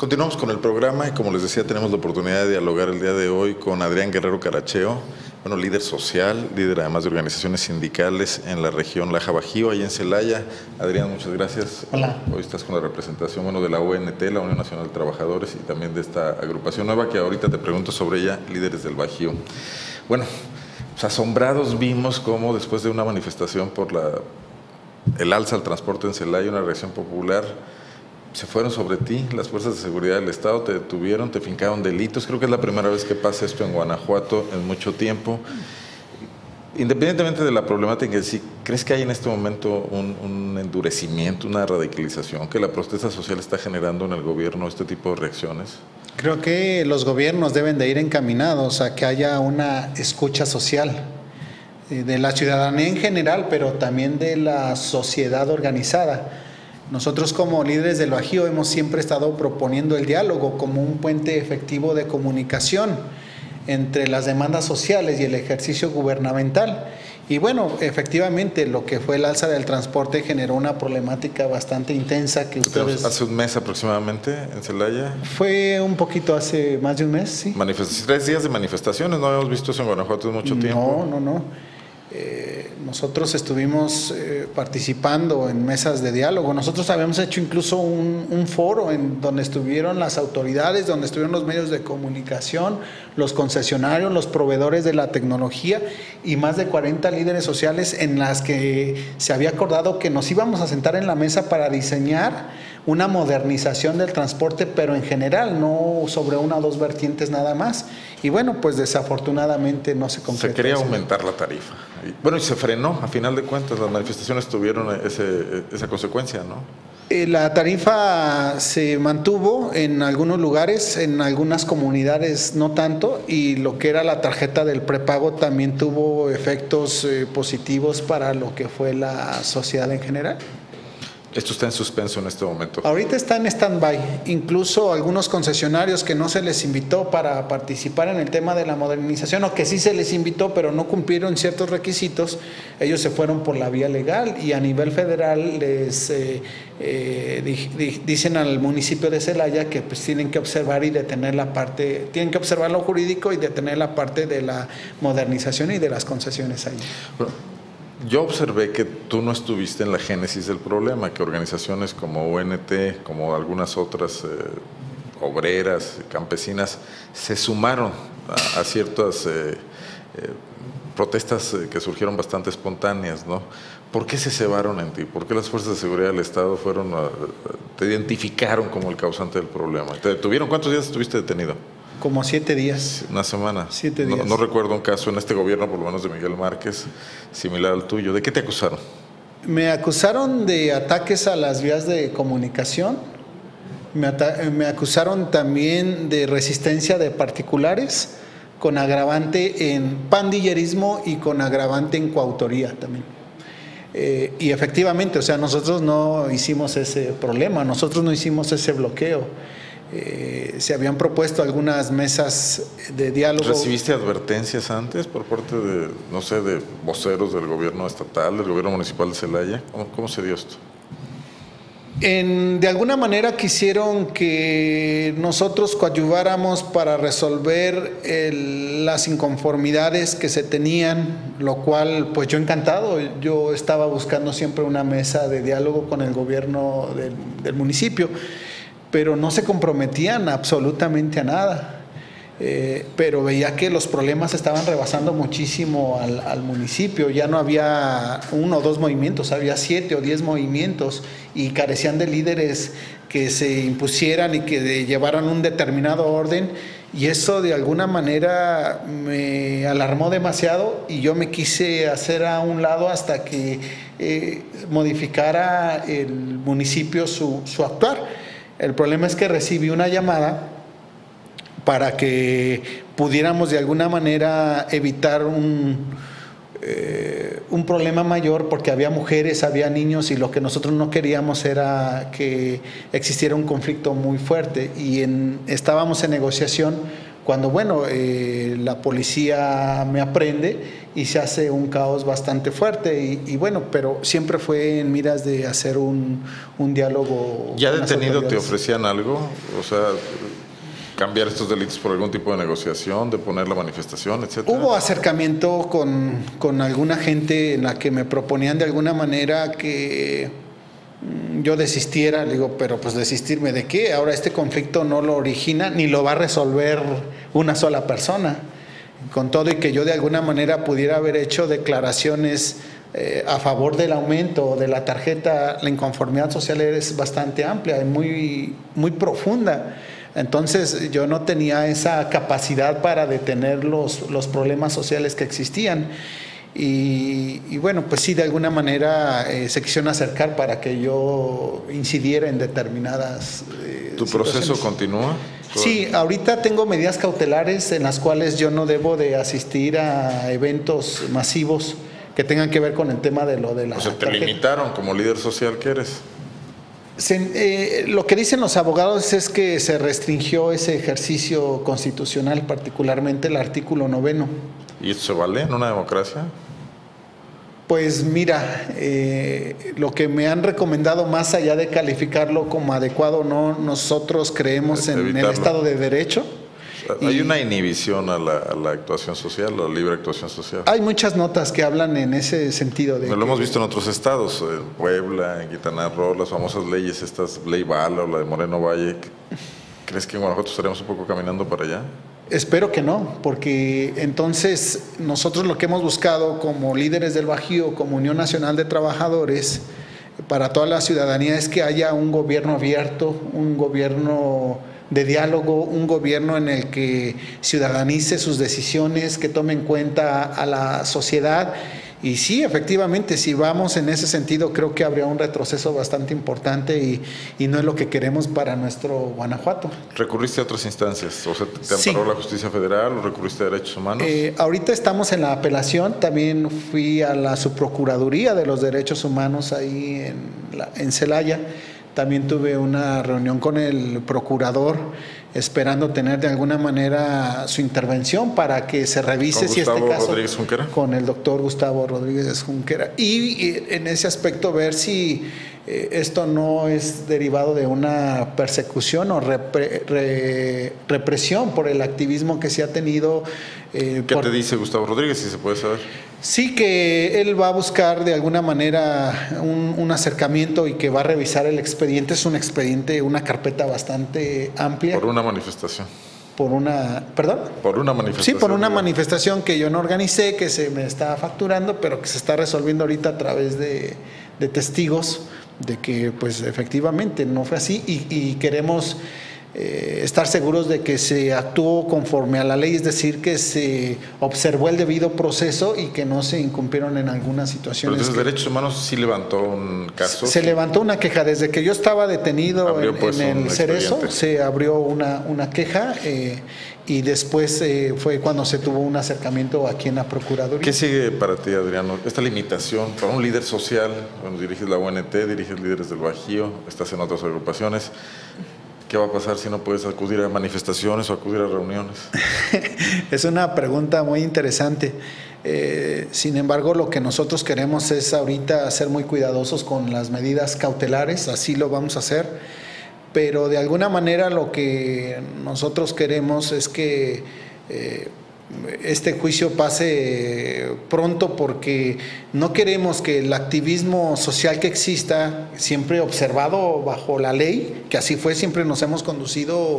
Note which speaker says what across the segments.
Speaker 1: Continuamos con el programa y como les decía, tenemos la oportunidad de dialogar el día de hoy con Adrián Guerrero Caracheo, bueno, líder social, líder además de organizaciones sindicales en la región Laja Bajío, ahí en Celaya. Adrián, muchas gracias.
Speaker 2: Hola.
Speaker 1: Hoy estás con la representación, bueno, de la UNT, la Unión Nacional de Trabajadores, y también de esta agrupación nueva que ahorita te pregunto sobre ella, Líderes del Bajío. Bueno, pues asombrados vimos cómo después de una manifestación por el alza al transporte en Celaya, una reacción popular, se fueron sobre ti las fuerzas de seguridad del Estado, te detuvieron, te fincaron delitos. Creo que es la primera vez que pasa esto en Guanajuato en mucho tiempo. Independientemente de la problemática, ¿sí crees que hay en este momento un endurecimiento, una radicalización, que la protesta social está generando en el gobierno este tipo de reacciones?
Speaker 2: Creo que los gobiernos deben de ir encaminados a que haya una escucha social de la ciudadanía en general, pero también de la sociedad organizada. Nosotros como líderes del Bajío hemos siempre estado proponiendo el diálogo como un puente efectivo de comunicación entre las demandas sociales y el ejercicio gubernamental. Y bueno, efectivamente lo que fue el alza del transporte generó una problemática bastante intensa que ustedes...
Speaker 1: ¿Hace un mes aproximadamente en Celaya?
Speaker 2: Fue un poquito hace más de un mes, sí.
Speaker 1: 3 días de manifestaciones, no habíamos visto eso en Guanajuato en mucho tiempo.
Speaker 2: No. Nosotros estuvimos participando en mesas de diálogo. Nosotros habíamos hecho incluso un foro en donde estuvieron las autoridades, donde estuvieron los medios de comunicación, los concesionarios, los proveedores de la tecnología y más de 40 líderes sociales, en las que se había acordado que nos íbamos a sentar en la mesa para diseñar una modernización del transporte, pero en general, no sobre una o dos vertientes nada más. Y bueno, pues desafortunadamente no se concretó.
Speaker 1: Se quería aumentar la tarifa. Bueno, y se frenó, a final de cuentas, las manifestaciones tuvieron esa consecuencia, ¿no?
Speaker 2: La tarifa se mantuvo en algunos lugares, en algunas comunidades no tanto, y lo que era la tarjeta del prepago también tuvo efectos positivos para lo que fue la sociedad en general.
Speaker 1: ¿Esto está en suspenso en este momento?
Speaker 2: Ahorita está en stand-by. Incluso algunos concesionarios que no se les invitó para participar en el tema de la modernización, o que sí se les invitó pero no cumplieron ciertos requisitos, ellos se fueron por la vía legal, y a nivel federal les dicen al municipio de Celaya que pues tienen que observar y detener la parte, tienen que observar lo jurídico y detener la parte de la modernización y de las concesiones ahí.
Speaker 1: Bueno, yo observé que tú no estuviste en la génesis del problema, que organizaciones como UNT, como algunas otras obreras, campesinas, se sumaron a ciertas protestas que surgieron bastante espontáneas, ¿no? ¿Por qué se cebaron en ti? ¿Por qué las fuerzas de seguridad del Estado te identificaron como el causante del problema? ¿Te detuvieron? ¿Cuántos días estuviste detenido?
Speaker 2: Como 7 días.
Speaker 1: Una semana.
Speaker 2: 7 días.
Speaker 1: No recuerdo un caso en este gobierno, por lo menos de Miguel Márquez, similar al tuyo. ¿De qué te acusaron?
Speaker 2: Me acusaron de ataques a las vías de comunicación. Me acusaron también de resistencia de particulares, con agravante en pandillerismo y con agravante en coautoría también. Y efectivamente, o sea, nosotros no hicimos ese problema, nosotros no hicimos ese bloqueo. Se habían propuesto algunas mesas de diálogo.
Speaker 1: ¿Recibiste advertencias antes por parte de, no sé, de voceros del gobierno estatal, del gobierno municipal de Celaya? ¿Cómo se dio esto?
Speaker 2: De alguna manera quisieron que nosotros coadyuváramos para resolver las inconformidades que se tenían, lo cual pues yo encantado. Yo estaba buscando siempre una mesa de diálogo con el gobierno del municipio, pero no se comprometían absolutamente a nada. Pero veía que los problemas estaban rebasando muchísimo al municipio. Ya no había 1 o 2 movimientos, había 7 o 10 movimientos, y carecían de líderes que se impusieran y que llevaran un determinado orden, y eso de alguna manera me alarmó demasiado, y yo me quise hacer a un lado hasta que modificara el municipio su actuar. El problema es que recibí una llamada para que pudiéramos de alguna manera evitar un problema mayor, porque había mujeres, había niños, y lo que nosotros no queríamos era que existiera un conflicto muy fuerte, y estábamos en negociación cuando bueno, la policía me aprende y se hace un caos bastante fuerte y bueno, pero siempre fue en miras de hacer un diálogo.
Speaker 1: ¿Ya detenido te ofrecían algo? O sea, cambiar estos delitos por algún tipo de negociación, de poner la manifestación, etcétera.
Speaker 2: Hubo acercamiento con alguna gente en la que me proponían de alguna manera que yo desistiera. Le digo, pero pues desistirme de qué, ahora este conflicto no lo origina ni lo va a resolver una sola persona, con todo y que yo de alguna manera pudiera haber hecho declaraciones a favor del aumento de la tarjeta. La inconformidad social es bastante amplia y muy profunda. Entonces yo no tenía esa capacidad para detener los problemas sociales que existían. Y bueno, pues sí, de alguna manera se quisieron acercar para que yo incidiera en determinadas
Speaker 1: ¿Tu proceso continúa?
Speaker 2: Sí, ahorita tengo medidas cautelares en las cuales yo no debo de asistir a eventos masivos que tengan que ver con el tema de lo de la...
Speaker 1: O sea, te limitaron como líder social que eres.
Speaker 2: Lo que dicen los abogados es que se restringió ese ejercicio constitucional, particularmente el artículo 9.
Speaker 1: ¿Y eso se vale en una democracia?
Speaker 2: Pues mira, lo que me han recomendado, más allá de calificarlo como adecuado o no, nosotros creemos en el Estado de Derecho.
Speaker 1: Hay una inhibición a la actuación social, a la libre actuación social.
Speaker 2: Hay muchas notas que hablan en ese sentido.
Speaker 1: Lo hemos visto en otros estados, en Puebla, en Quintana Roo, las famosas leyes, estas Ley Bala o la de Moreno Valle. ¿Crees que en Guanajuato estaremos un poco caminando para allá?
Speaker 2: Espero que no, porque entonces nosotros lo que hemos buscado como líderes del Bajío, como Unión Nacional de Trabajadores, para toda la ciudadanía, es que haya un gobierno abierto, un gobierno de diálogo, un gobierno en el que ciudadanice sus decisiones, que tome en cuenta a la sociedad. Y sí, efectivamente, si vamos en ese sentido, creo que habría un retroceso bastante importante y no es lo que queremos para nuestro Guanajuato.
Speaker 1: ¿Recurriste a otras instancias? O sea, ¿te amparó la Justicia Federal o recurriste a Derechos Humanos?
Speaker 2: Ahorita estamos en la apelación. También fui a la Subprocuraduría de los Derechos Humanos ahí en Celaya. También tuve una reunión con el procurador, esperando tener de alguna manera su intervención para que se revise si este caso...
Speaker 1: Rodríguez Junquera.
Speaker 2: Con el doctor Gustavo Rodríguez Junquera. Y en ese aspecto ver si esto no es derivado de una persecución o represión por el activismo que se ha tenido.
Speaker 1: ¿Qué te dice Gustavo Rodríguez, si se puede saber?
Speaker 2: Sí, que él va a buscar de alguna manera un acercamiento y que va a revisar el expediente. Es un expediente, una carpeta bastante amplia.
Speaker 1: Por una manifestación.
Speaker 2: ¿Perdón?
Speaker 1: Por una manifestación.
Speaker 2: Sí, por una manifestación que yo no organicé, que se me está facturando, pero que se está resolviendo ahorita a través de testigos de que pues efectivamente no fue así y queremos estar seguros de que se actuó conforme a la ley, es decir, que se observó el debido proceso y que no se incumplieron en algunas situaciones.
Speaker 1: Pero entonces Derechos Humanos sí levantó un caso.
Speaker 2: Se levantó una queja. Desde que yo estaba detenido en el Cerezo, se abrió una queja y después fue cuando se tuvo un acercamiento aquí en la Procuraduría.
Speaker 1: ¿Qué sigue para ti, Adriano? Esta limitación para un líder social, bueno, diriges la UNT, diriges Líderes del Bajío, estás en otras agrupaciones. ¿Qué va a pasar si no puedes acudir a manifestaciones o acudir a reuniones?
Speaker 2: Es una pregunta muy interesante. Sin embargo, lo que nosotros queremos es ahorita ser muy cuidadosos con las medidas cautelares, así lo vamos a hacer, pero de alguna manera lo que nosotros queremos es que este juicio pase pronto, porque no queremos que el activismo social que exista, siempre observado bajo la ley, que así fue, siempre nos hemos conducido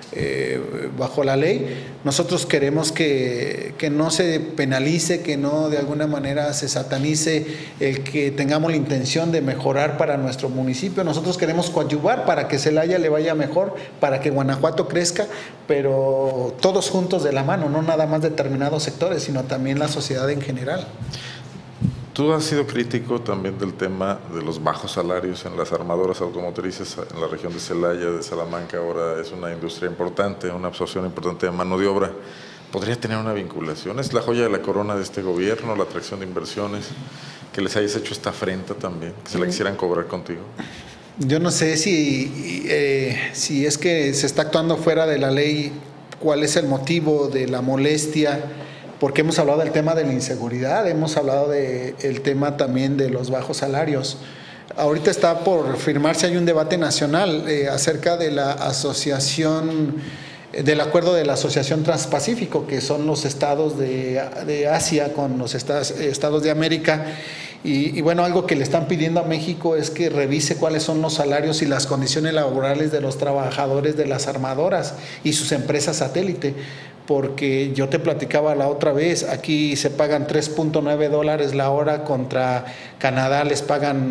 Speaker 2: bajo la ley. Nosotros queremos que no se penalice, que no de alguna manera se satanice el que tengamos la intención de mejorar para nuestro municipio. Nosotros queremos coadyuvar para que Celaya le vaya mejor, para que Guanajuato crezca, pero todos juntos de la mano, no nada más determinados sectores, sino también la sociedad en general.
Speaker 1: Tú has sido crítico también del tema de los bajos salarios en las armadoras automotrices en la región de Celaya, de Salamanca. Ahora es una industria importante, una absorción importante de mano de obra. ¿Podría tener una vinculación? ¿Es la joya de la corona de este gobierno, la atracción de inversiones, que les hayas hecho esta afrenta también, que se la quisieran cobrar contigo?
Speaker 2: Yo no sé si es que se está actuando fuera de la ley cuál es el motivo de la molestia, porque hemos hablado del tema de la inseguridad, hemos hablado del tema también de los bajos salarios. Ahorita está por firmarse, hay un debate nacional acerca de la asociación, del acuerdo de la Asociación Transpacífico, que son los estados de Asia con los estados de América. Y bueno, algo que le están pidiendo a México es que revise cuáles son los salarios y las condiciones laborales de los trabajadores de las armadoras y sus empresas satélite, porque yo te platicaba la otra vez, aquí se pagan $3.9 la hora, contra Canadá les pagan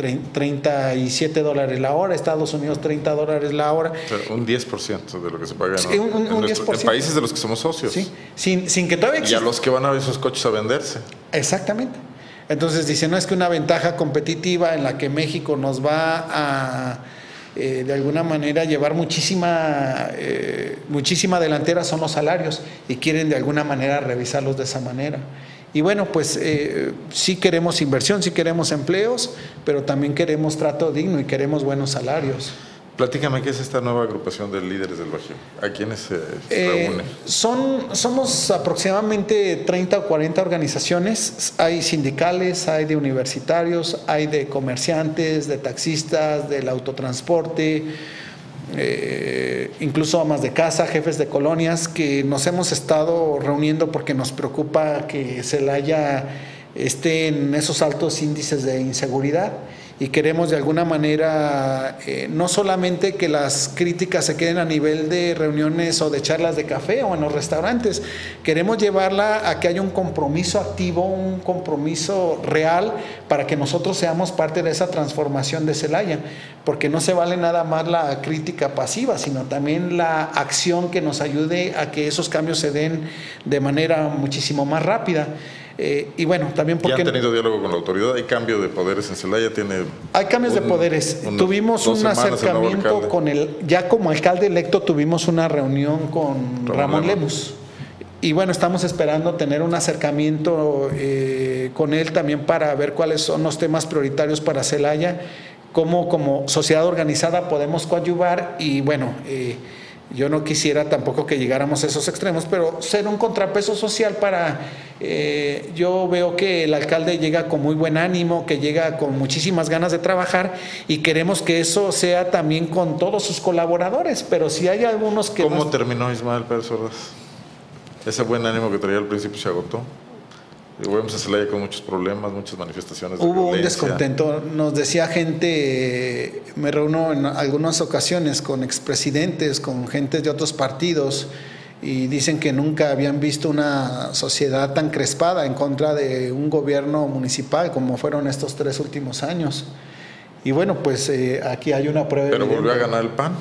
Speaker 2: $37 la hora, Estados Unidos $30 la hora.
Speaker 1: Pero un 10% de lo que se paga, ¿no?
Speaker 2: Sí, un 10%.
Speaker 1: En países de los que somos socios.
Speaker 2: Sí, sin que todavía exista.
Speaker 1: Y a los que van a ver esos coches a venderse.
Speaker 2: Exactamente. Entonces dicen, no, es que una ventaja competitiva en la que México nos va a, de alguna manera, llevar muchísima delantera son los salarios, y quieren de alguna manera revisarlos de esa manera. Y bueno, pues sí queremos inversión, sí queremos empleos, pero también queremos trato digno y queremos buenos salarios.
Speaker 1: Platícame, ¿qué es esta nueva agrupación de líderes del Bajío? ¿A quiénes se reúne?
Speaker 2: Somos aproximadamente 30 o 40 organizaciones. Hay sindicales, hay de universitarios, hay de comerciantes, de taxistas, del autotransporte, incluso amas de casa, jefes de colonias, que nos hemos estado reuniendo porque nos preocupa que Celaya esté en esos altos índices de inseguridad. Y queremos de alguna manera no solamente que las críticas se queden a nivel de reuniones o de charlas de café o en los restaurantes, queremos llevarla a que haya un compromiso activo, un compromiso real, para que nosotros seamos parte de esa transformación de Celaya, porque no se vale nada más la crítica pasiva, sino también la acción que nos ayude a que esos cambios se den de manera muchísimo más rápida. Y bueno, también porque...
Speaker 1: ¿Ya han tenido diálogo con la autoridad? ¿Hay cambio de poderes en Celaya?
Speaker 2: Hay cambios de poderes. Tuvimos un acercamiento con ya como alcalde electo tuvimos una reunión con Ramón Lemus. Y bueno, estamos esperando tener un acercamiento con él también para ver cuáles son los temas prioritarios para Celaya, cómo como sociedad organizada podemos coadyuvar. Y bueno, yo no quisiera tampoco que llegáramos a esos extremos, pero ser un contrapeso social para... yo veo que el alcalde llega con muy buen ánimo, que llega con muchísimas ganas de trabajar, y queremos que eso sea también con todos sus colaboradores, pero si hay algunos que...
Speaker 1: ¿Cómo terminó Ismael Pérez Ordaz? Ese buen ánimo que traía al principio se agotó. Vemos a Celaya con muchos problemas, muchas manifestaciones de
Speaker 2: violencia.
Speaker 1: Hubo
Speaker 2: un descontento. Nos decía gente, me reúno en algunas ocasiones con expresidentes, con gente de otros partidos, y dicen que nunca habían visto una sociedad tan crespada en contra de un gobierno municipal como fueron estos 3 últimos años. Y bueno, pues aquí hay una prueba.
Speaker 1: ¿Pero volvió a ganar el PAN?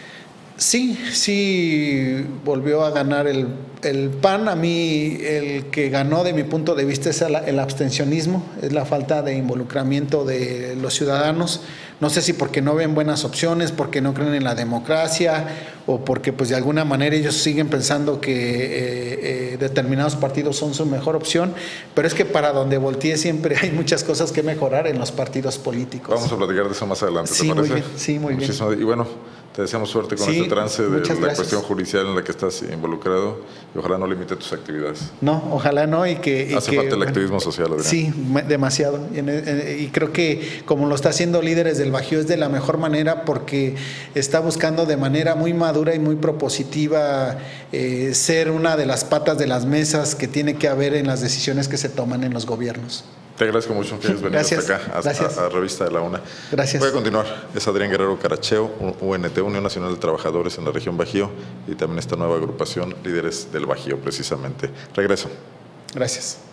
Speaker 2: Sí, volvió a ganar el PAN. A mí el que ganó de mi punto de vista es el abstencionismo, es la falta de involucramiento de los ciudadanos. No sé si porque no ven buenas opciones, porque no creen en la democracia, o porque pues de alguna manera ellos siguen pensando que determinados partidos son su mejor opción, pero es que para donde voltee siempre hay muchas cosas que mejorar en los partidos políticos.
Speaker 1: Vamos a platicar de eso más adelante, ¿te parece?
Speaker 2: Muy bien, sí, muy bien.
Speaker 1: Y bueno, te deseamos suerte con este trance de la cuestión judicial en la que estás involucrado, y ojalá no limite tus actividades.
Speaker 2: No, ojalá no.
Speaker 1: Hace falta el activismo social, Adrián.
Speaker 2: Sí, demasiado. Y creo que como lo está haciendo Líderes del Bajío es de la mejor manera, porque está buscando de manera muy madura y muy propositiva ser una de las patas de las mesas que tiene que haber en las decisiones que se toman en los gobiernos.
Speaker 1: Te agradezco mucho que hayas venido hasta acá, a Revista de la UNA.
Speaker 2: Gracias.
Speaker 1: Voy a continuar. Es Adrián Guerrero Caracheo, UNT, Unión Nacional de Trabajadores en la región Bajío, y también esta nueva agrupación, Líderes del Bajío, precisamente. Regreso.
Speaker 2: Gracias.